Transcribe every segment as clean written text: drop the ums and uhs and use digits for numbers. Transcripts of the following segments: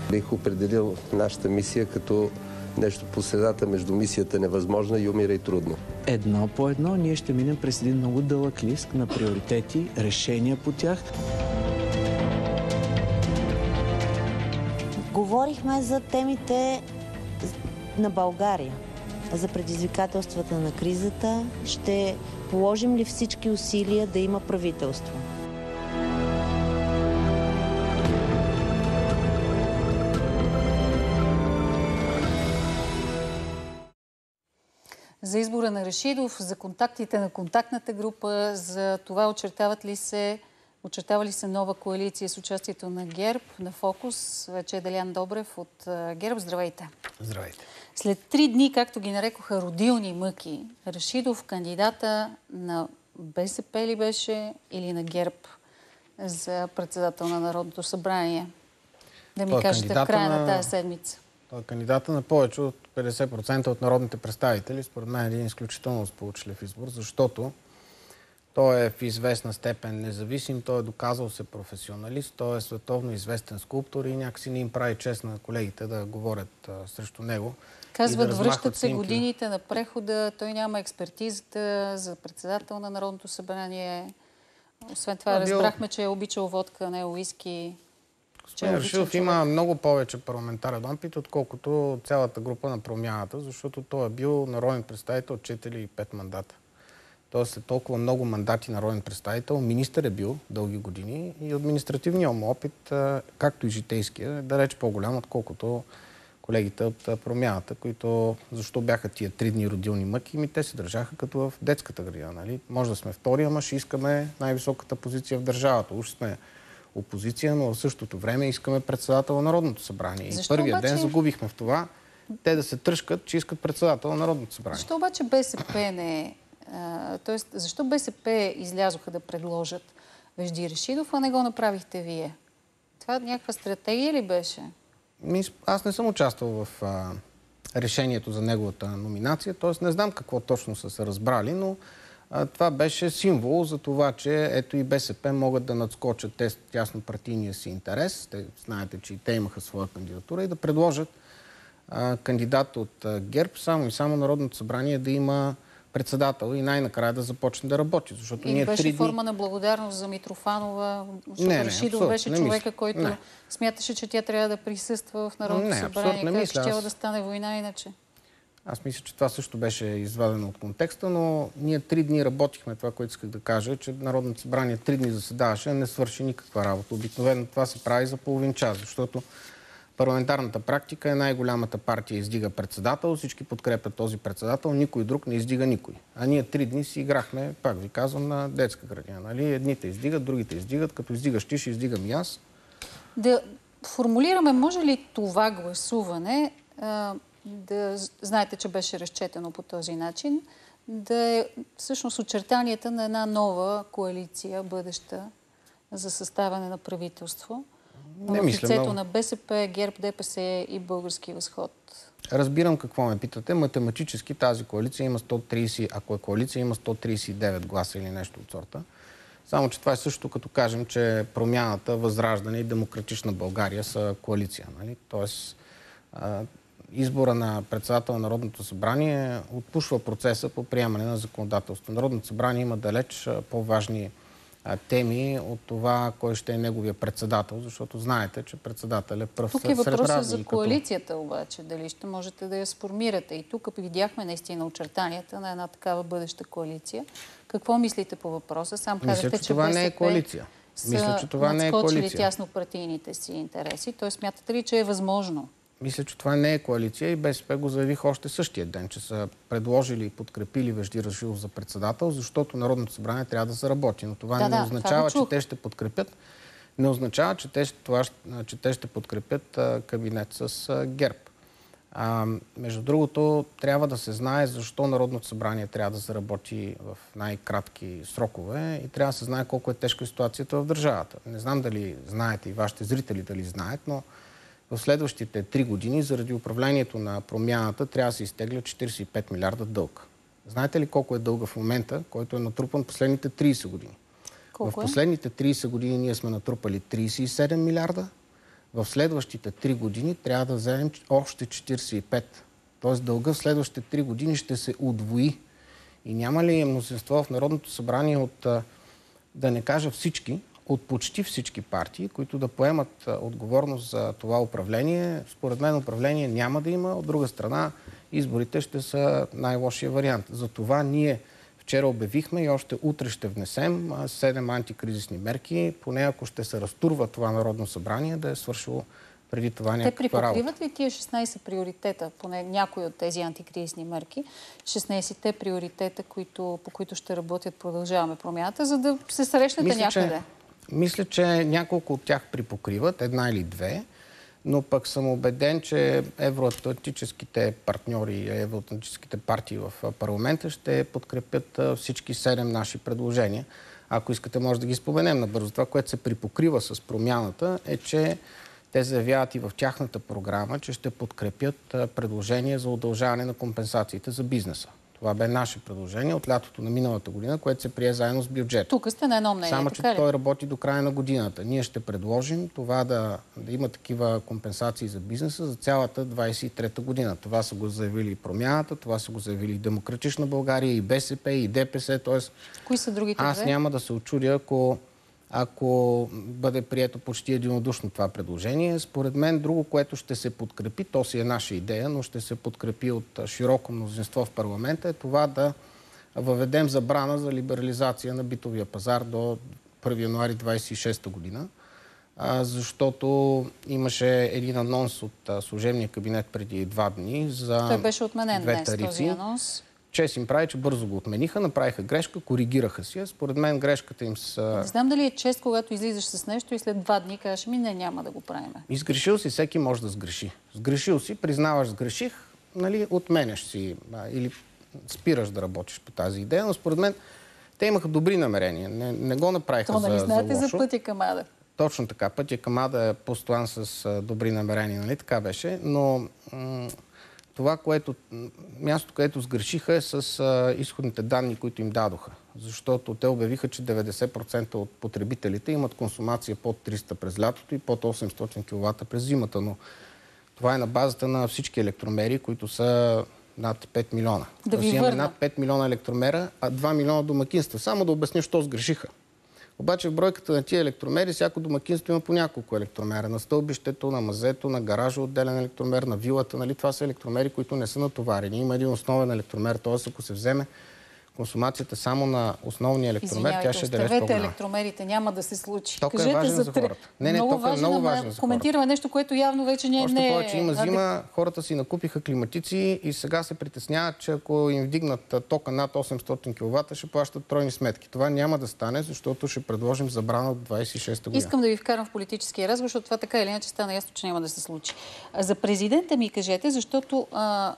Бих определил нашата мисия като нещо по средата между мисията невъзможна и умира и трудно. Едно по едно ние ще минем през един много дълъг лист на приоритети, решения по тях. Говорихме за темите на България, за предизвикателствата на кризата. Ще положим ли всички усилия да има правителство? За избора на Рашидов, за контактите на контактната група, за това очертава ли се нова коалиция с участието на ГЕРБ, на Фокус. Вече е Делян Добрев от ГЕРБ. Здравейте! Здравейте! След 3 дни, както ги нарекоха, родилни мъки, Рашидов кандидата на БСП ли беше или на ГЕРБ за председател на Народното събрание? Да ми кажете в края на тази седмица. Той е кандидата на повече от 50% от народните представители. Според мен е един изключително сполучлив избор, защото той е в известна степен независим, той е доказал се професионалист, той е световно известен скулптор и някакси не им прави чест на колегите да говорят срещу него. Казват, връщат се годините на прехода, той няма експертизата за председател на Народното събрание. Освен това, разбрахме, че е обичал водка, не уиски. Господин Рашидов има много повече парламентарен опит, отколкото цялата група на Промяната, защото той е бил народен представител 4 или 5 мандата. Тоест след толкова много мандати народен представител, министър е бил дълги години и административният му опит, както и житейския, да реч по-голям, отколкото колегите от Промяната, които защо бяха тия 3 дни родилни мъки, те се държаха като в детската градина. Нали? Може да сме втори, ама ще искаме най-високата позиция в държавата. Уж сме опозиция, но в същото време искаме председател на Народното събрание. И първия ден загубихме в това те да се тръшкат, че искат председател на Народното събрание. Защо обаче БСП не е? Тоест, защо БСП излязоха да предложат Вежди Рашидов, а не го направихте вие? Това някаква стратегия ли беше? Аз не съм участвал в решението за неговата номинация, т.е. не знам какво точно са се разбрали, но това беше символ за това, че ето и БСП могат да надскочат тясно партийния си интерес. Знаете, че и те имаха своя кандидатура и да предложат кандидат от ГЕРБ, само и само Народното събрание да има председател и най-накрая да започне да работи. Защото и беше форма на благодарност за Митрофанова, защото Рашидов беше човека, който смяташе, че тя трябва да присъства в Народното събрание. Как щяла да стане война иначе? Аз мисля, че това също беше извадено от контекста, но ние 3 дни работихме. Това, което исках да кажа, че Народното събрание 3 дни заседаваше, не свърши никаква работа. Обикновено това се прави за половин час, защото парламентарната практика е най-голямата партия издига председател, всички подкрепят този председател, никой друг не издига никой. А ние 3 дни си играхме, пак ви казвам, на детска градина. Нали? Едните издигат, другите издигат, като издигаш ти, ще издигам и аз. Да формулираме, може ли това гласуване, да знаете, че беше разчетено по този начин, да е всъщност очертанията на една нова коалиция, бъдеща, за съставяне на правителство? В лицето на БСП, ГЕРБ, ДПС и Български възход. Разбирам какво ме питате. Математически тази коалиция има 130, ако е коалиция, има 139 гласа или нещо от сорта. Само, че това е също като кажем, че Промяната, Възраждане и Демократична България са коалиция. Нали? Тоест, избора на председател на Народното събрание отпушва процеса по приемане на законодателство. Народното събрание има далеч по-важни теми от това, кой ще е неговия председател, защото знаете, че председател е пръв сред равни. Тук е въпросът за коалицията обаче, дали ще можете да я сформирате. И тук видяхме наистина очертанията на една такава бъдеща коалиция. Какво мислите по въпроса? Сам казахте, че това не е коалиция. Мисля, че това не е коалиция. Тясно партийните си интереси. Той смятате ли, че е възможно? Мисля, че това не е коалиция и БСП го заявих още същия ден, че са предложили и подкрепили Вежди Рашидов за председател, защото Народното събрание трябва да се работи. Но това не означава, че те ще подкрепят. Не означава, че те ще подкрепят кабинет с ГЕРБ. Между другото, трябва да се знае защо Народното събрание трябва да се работи в най-кратки срокове и трябва да се знае колко е тежка ситуацията в държавата. Не знам дали знаете и вашите зрители дали знаят, но в следващите 3 години заради управлението на Промяната трябва да се изтегля 45 милиарда дълг. Знаете ли колко е дълга в момента, който е натрупан последните 30 години? В последните 30 години ние сме натрупали 37 милиарда. в следващите 3 години трябва да вземем още 45. Тоест дълга в следващите 3 години ще се удвои. И няма ли мнозинство в Народното събрание от, да не кажа всички, от почти всички партии, които да поемат отговорност за това управление? Според мен управление няма да има. От друга страна, изборите ще са най-лошия вариант. Затова ние вчера обявихме и още утре ще внесем 7 антикризисни мерки, поне ако ще се разтурва това Народно събрание, да е свършило преди това някаква работа. Те припокриват ли тия 16 приоритета, поне някои от тези антикризисни мерки, 16-те приоритета, по които ще работят Продължаваме промяната, за да се срещнете някъде? Мисля, че няколко от тях припокриват, една или две, но пък съм убеден, че евроатлантическите партньори, евроатлантическите партии в парламента ще подкрепят всички 7 наши предложения. Ако искате, може да ги споменем набързо. Това, което се припокрива с промяната, е, че те заявяват и в тяхната програма, че ще подкрепят предложение за удължаване на компенсациите за бизнеса. Това бе наше предложение от лятото на миналата година, което се прие заедно с бюджета. Тук сте на едно мнение. Само, че той работи до края на годината. Ние ще предложим това да има такива компенсации за бизнеса за цялата 23-та година. Това са го заявили и Промяната, това са го заявили и Демократична България, и БСП, и ДПС. Тоест, кои са другите аз няма да се очудя, ако бъде прието почти единодушно това предложение. Според мен друго, което ще се подкрепи, то си е наша идея, но ще се подкрепи от широко мнозинство в парламента, е това да въведем забрана за либерализация на битовия пазар до 1 януари 2026 година, защото имаше един анонс от служебния кабинет преди 2 дни за той беше отменен 2 тарифи. Този анонс. Чест им прави, че бързо го отмениха, направиха грешка, коригираха си. Според мен грешката им Не знам дали е чест, когато излизаш с нещо и след 2 дни кажеш, не, няма да го правим. Изгрешил си, всеки може да сгреши. Сгрешил си, признаваш, сгреших, отменяш си или спираш да работиш по тази идея, но според мен те имаха добри намерения. Не го направиха за лошо. знаете за пътя към Ада? Точно така. Пътя към Ада е постоян с добри намерения, нали? Така беше, но това, мястото, където сгрешиха, е с изходните данни, които им дадоха. Защото те обявиха, че 90% от потребителите имат консумация под 300 през лятото и под 800 кВт през зимата. Но това е на базата на всички електромери, които са над 5 милиона. Да ви върна. Над 5 милиона електромера, а 2 милиона домакинства. Само да обясня, що сгрешиха. Обаче в бройката на тия електромери всяко домакинство има по няколко електромера. На стълбището, на мазето, на гаража отделен електромер, на вилата. Нали? Това са електромери, които не са натоварени. Има един основен електромер, т.е. ако се вземе консумацията само на основния електромер, тя ще е далеч по-голяма. електромерите, няма да се случи. Тока е важен за хората. Тока е много важен за хората. Коментираме нещо, което явно вече не е... Още повече има зима, хората си накупиха климатици и сега се притесняват, че ако им вдигнат тока над 800 кВт, ще плащат тройни сметки. Това няма да стане, защото ще предложим забрана от 26-та година. Искам да ви вкарам в политическия разговор, защото това така или иначе стана ясно, че няма да се случи. За президента ми кажете, защото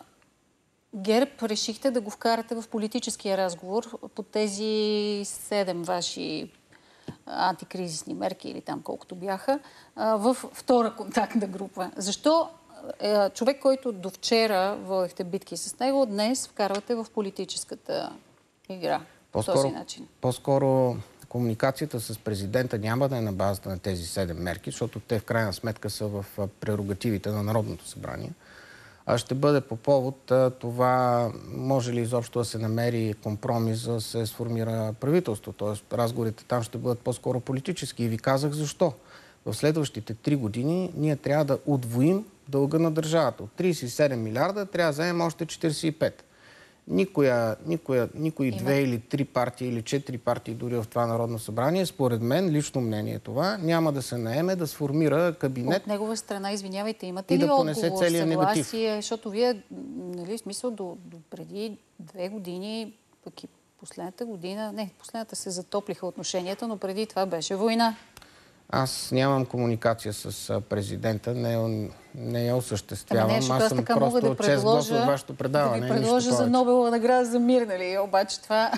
ГЕРБ решихте да го вкарате в политическия разговор по тези 7 ваши антикризисни мерки или там колкото бяха в втора контактна група. Защо човек, който до вчера водехте битки с него, днес вкарвате в политическата игра по този начин? По-скоро комуникацията с президента няма да е на базата на тези 7 мерки, защото те в крайна сметка са в прерогативите на Народното събрание. Ще бъде по повод това, може ли изобщо да се намери компромис, за да се сформира правителство. Тоест, разговорите там ще бъдат по-скоро политически. И ви казах защо. В следващите 3 години ние трябва да удвоим дълга на държавата. От 37 милиарда трябва да вземем още 45. Никои 2 или 3 партии или 4 партии дори в това Народно събрание, според мен, лично мнение е това, няма да се наеме да сформира кабинет. От негова страна, извинявайте, имате ли отговор, съгласие? Защото вие, нали, в смисъл до преди 2 години, пък и последната се затоплиха отношенията, но преди това беше война. Аз нямам комуникация с президента, не я осъществявам. Аз съм просто чест гост от вашето предаване. Да ви предложа за Нобелова награда за мир, нали? Обаче това...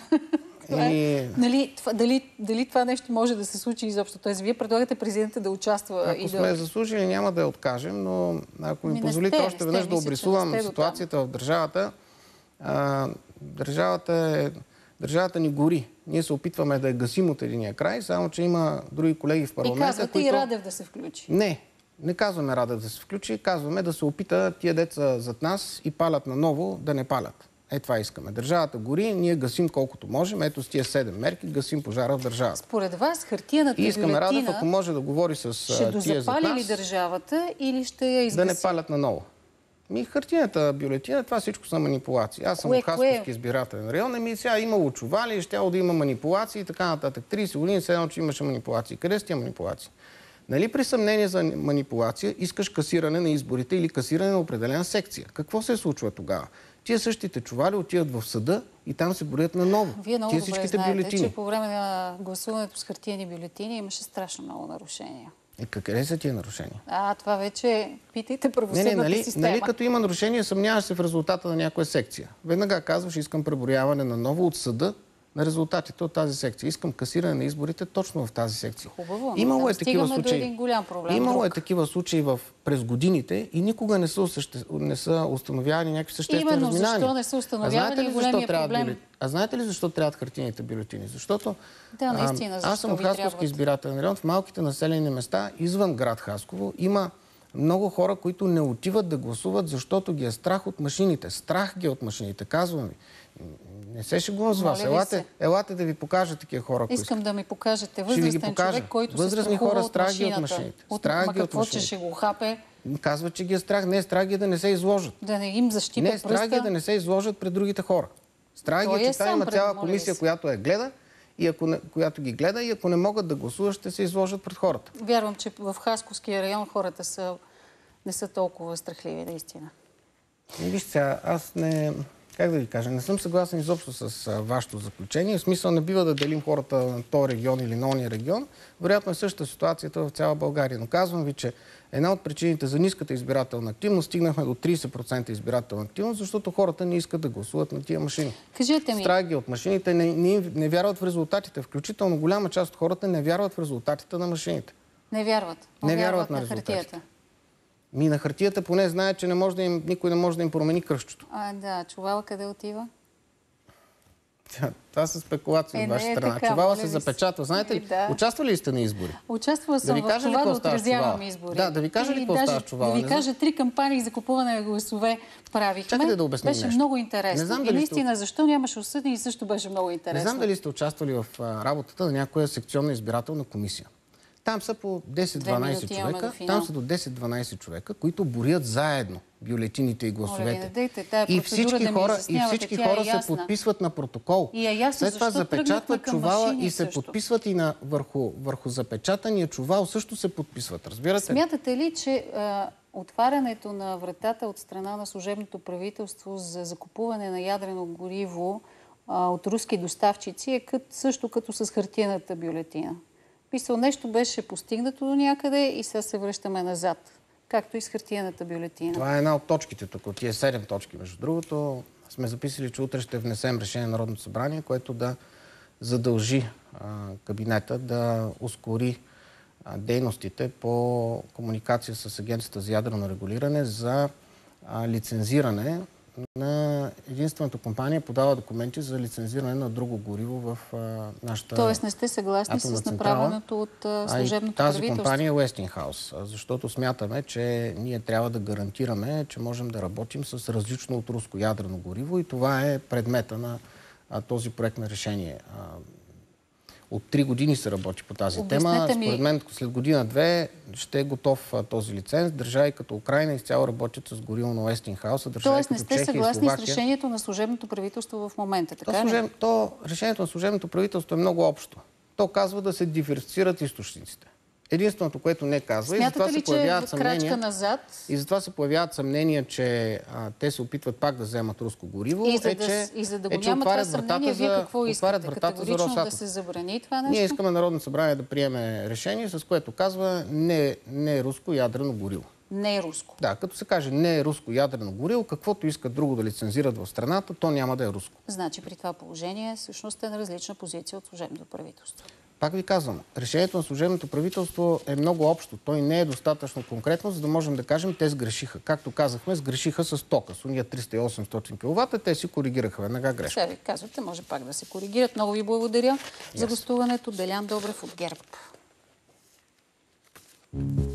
Дали това нещо може да се случи изобщо? Тоест, вие предлагате президента да участва Ако сме заслужили, няма да я откажем, но ако ми позволите още веднъж да обрисувам ситуацията в държавата, държавата ни гори. Ние се опитваме да я гасим от единия край, само че има други колеги в парламента, и казвате и Радев да се включи. Не казваме Рада да се включи, казваме да се опита тия деца зад нас и палят наново да не палят. Това искаме. Държавата гори, ние гасим колкото можем. Ето с тия 7 мерки гасим пожара в държавата. Според вас хартияната бюлетина... Искаме Радев, ако може да говори с ще дозапали ли държавата или ще я изгаси? Да не палят наново. Хартияната бюлетина, това всичко са манипулации. Аз съм от Хасковски избирателен район. Сега имало чували, щяло да има манипулации и така нататък. 30 години седно, че имаше манипулации. Къде са тия манипулации? Нали при съмнение за манипулация искаш касиране на изборите или касиране на определена секция? Какво се случва тогава? Тия същите чували отиват в съда и там се броят наново. Вие много добре знаете, че по време на гласуването с хартиени бюлетини имаше страшно много нарушения. Къде са тия нарушения? Това вече питайте правосъдната система. Нали като има нарушения, съмняваш се в резултата на някоя секция. Веднага казваш, искам преброяване наново от съда на резултатите от тази секция. Искам касиране на изборите точно в тази секция. Хубаво, имало е такива случаи. До един голям проблем. Имало е такива случаи през годините и никога не са установявани някакви съществени разминания. Именно защо не са установявани големия проблем? А знаете ли защо трябват хартиените бюлетини? Защото наистина, аз съм от Хасковски избирателен район. В малките населени места, извън град Хасково, има много хора, които не отиват да гласуват, защото ги е страх от машините. Страх ги от машините, казвам ви. Не се шегувам с вас. Елате да ви покажа такива хора. Искам да ми покажете възрастен човек, който се страхува от машината. Какво, че ще го хапе? Казва, че ги е страх. Не, страх ги е да не се изложат. Да не им защипа пръста. Не, страх ги е да не се изложат пред другите хора. Страх ги е, че там има цяла комисия, която гледа, която ги гледа и ако не могат да гласуват, ще се изложат пред хората. Вярвам, че в Хасковския район хората не са толкова страхливи, наистина. Вижте сега, аз не... Как да ви кажа, не съм съгласен изобщо с вашето заключение. В смисъл не бива да делим хората на този регион или на ония регион. Вероятно е същата ситуацията в цяла България. Но казвам ви, че една от причините за ниската избирателна активност стигнахме до 30% избирателна активност, защото хората не искат да гласуват на тия машини. Кажете ми. Страх ги от машините, не вярват в резултатите. Включително голяма част от хората не вярват в резултатите на машините. Не вярват. Не вярват на хартията. На хартията поне знаят, че никой не може да им промени кръстчето. Чувала къде отива? Това са спекулации от ваша страна. Чувала се запечатва. Знаете ли? Участвали ли сте на избори? Участвала съм в това да отразявам избори. Да ви кажа ли какво става с чувала? Да ви кажа 3 кампании за купуване на гласове правихме. Чакайте да обясним нещо. Беше много интересно. И наистина, защо нямаше осъдени, също беше много интересно. Не знам дали сте участвали в работата на някоя секционна избирателна комисия. Там са по 10-12 човека. Там са до 10-12 човека, които борят заедно бюлетините и гласовете. И всички хора се подписват на протокол. След това запечатват чувала и се подписват и върху запечатания чувал също се подписват. Разбирате? Смятате ли, че отварянето на вратата от страна на служебното правителство за закупуване на ядрено гориво от руски доставчици е също като с хартиената бюлетина? Писал, нещо беше постигнато до някъде и сега се връщаме назад. Както и с хартиената бюлетина. Това е една от точките тук, от тия 7 точки. Между другото, сме записали, че утре ще внесем решение на Народното събрание, което да задължи кабинета да ускори дейностите по комуникация с Агенцията за ядрено регулиране за лицензиране на единствената компания подава документи за лицензиране на друго гориво в нашата. Тоест не сте съгласни с направеното от служебното правителство? Тази компания е Westinghouse, защото смятаме, че ние трябва да гарантираме, че можем да работим с различно от руско ядрено гориво и това е предмета на този проект на решение. От 3 години се работи по тази тема. Според мен след година-две ще е готов този лиценз. Държави като Украйна изцяло работят с гориво на Westinghouse. Тоест не сте съгласни с решението на служебното правителство в момента, така ли? Решението на служебното правителство е много общо. То казва да се диверсифицират източниците. Единственото, което не казва, и затова се появяват съмнения. И затова се появяват съмнения, че те се опитват пак да вземат руско гориво. И за да го няма това съмнение, вие какво искате? Категорично да се забрани това нещо? Ние искаме Народното събрание да приеме решение, с което казва не е руско ядрено гориво. Не е руско. Да, като се каже не е руско ядрено гориво, каквото искат друго да лицензират в страната, то няма да е руско. Значи при това положение всъщност е на различна позиция от служебното правителство. Пак ви казвам, решението на служебното правителство е много общо. Той не е достатъчно конкретно, за да можем да кажем, те сгрешиха. Както казахме, сгрешиха с тока. С уния 300-800 кВт, те си коригираха веднага грешка. Сега ви казвате, може пак да се коригират. Много ви благодаря за гостуването. Делян Добрев от ГЕРБ.